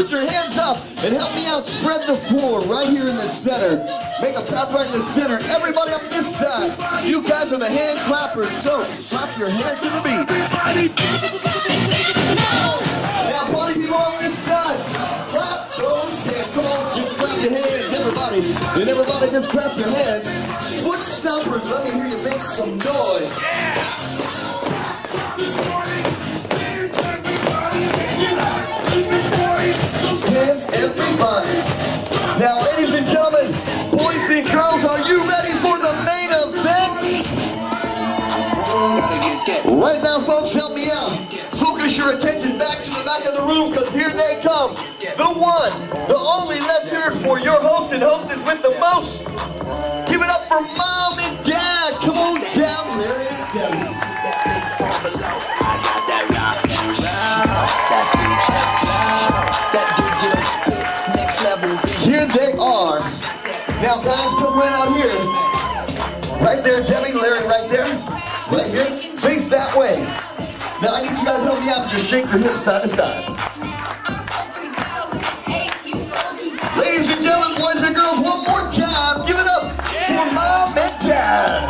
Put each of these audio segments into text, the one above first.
put your hands up and help me out. Spread the floor right here in the center. Make a path right in the center. Everybody on this side, you guys are the hand clappers, so clap your hands to the beat. Now, party people on this side, clap those hands. Come on, just clap your hands, everybody. And everybody just clap your hands. Foot stompers, let me hear you make some noise. Hands, everybody. Now, ladies and gentlemen, boys and girls, are you ready for the main event? Right now, folks, help me out. Focus your attention back to the back of the room, because here they come. The one, the only. Let's hear it for your host and hostess with the most. Give it up for Mom and Dad. Come on down, Larry and Debbie. Here they are. Now, guys, come right out here. Right there, Debbie, Larry, right there. Right here. Face that way. Now, I need you guys to help me out. Just shake your hips side to side. Ladies and gentlemen, boys and girls, one more time. Give it up for Mom and Dad.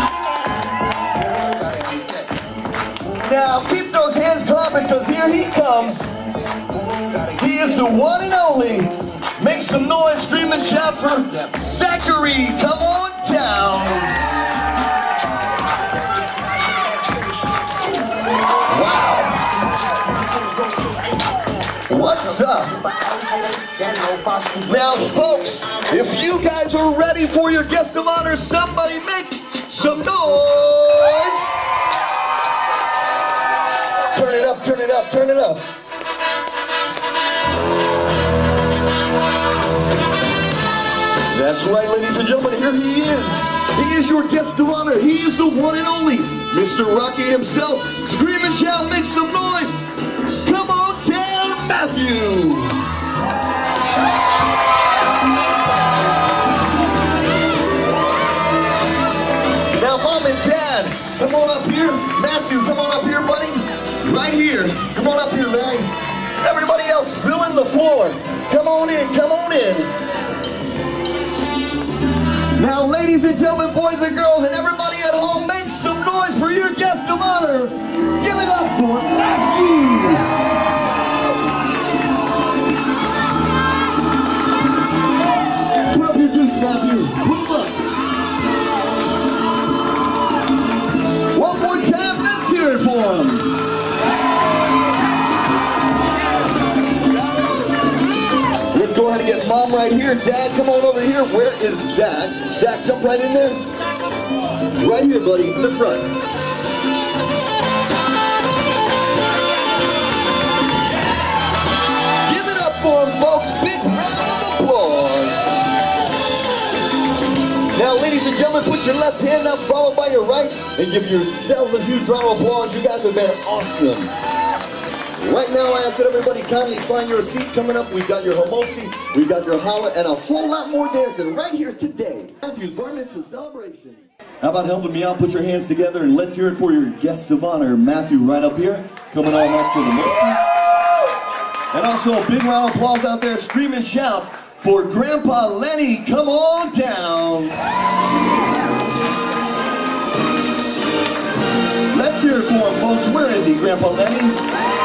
Now, keep those hands clapping, because here he comes. He is the one and only. Make some noise, scream and shout for Zachary. Come on down. Wow. What's up? Now, folks, if you guys are ready for your guest of honor, somebody make some noise. Turn it up, turn it up, turn it up. That's right, ladies and gentlemen, here he is. He is your guest of honor. He is the one and only Mr. Rocky himself. Scream and shout, make some noise. Come on down, Matthew. Now, Mom and Dad, come on up here. Matthew, come on up here, buddy. Right here. Come on up here, Larry. Everybody else, fill in the floor. Come on in, come on in. Now, ladies and gentlemen, boys and girls, and everybody at home, make some noise for your guest of honor. Give it up for Matthew. Put up your dukes, Matthew. Put them up. One more time, let's hear it for him. Let's go ahead and get Mom right here. Dad, come on over here. Where is Zach? Zach, jump right in there. Right here, buddy, in the front. Give it up for him, folks. Big round of applause. Now, ladies and gentlemen, put your left hand up, followed by your right, and give yourselves a huge round of applause. You guys have been awesome. Right now, I ask that everybody kindly find your seats. Coming up, we've got your Homosi, we've got your Hala, and a whole lot more dancing right here today. Matthew's Bar Mitzvah celebration. How about helping me out? Put your hands together and let's hear it for your guest of honor, Matthew, right up here. Coming on up for the Motsi. And also a big round of applause out there. Scream and shout for Grandpa Lenny. Come on down. Let's hear it for him, folks. Where is he, Grandpa Lenny?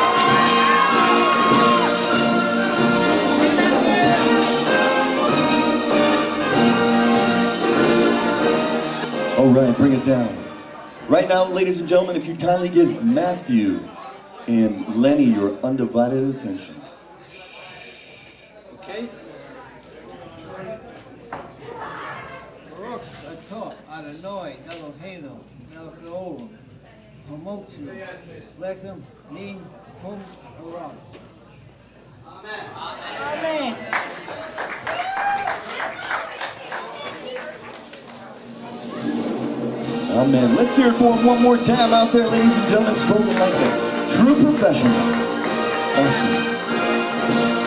All right, bring it down. Right now, ladies and gentlemen, if you kindly give Matthew and Lenny your undivided attention. Okay? Baruch atah Adonai Eloheinu melech haolam hamotzi lechem min hum haaretz. Amen. Amen. Amen. Let's hear it for him one more time out there, ladies and gentlemen. Spoken like a true professional. Awesome.